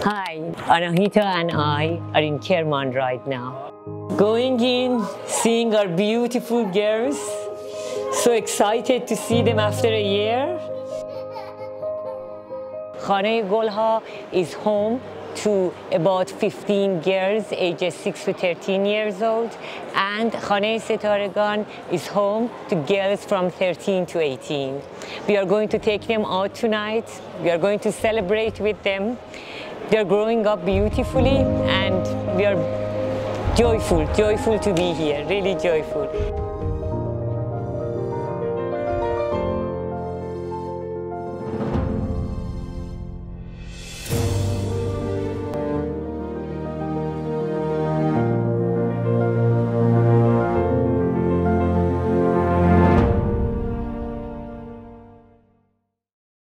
Hi, Anahita and I are in Kerman right now. Going in, seeing our beautiful girls. So excited to see them after a year. Khaneye-Golha is home to about 15 girls ages 6 to 13 years old, and Setaregan is home to girls from 13 to 18. We are going to take them out tonight. We are going to celebrate with them. They are growing up beautifully, and we are joyful to be here, really joyful.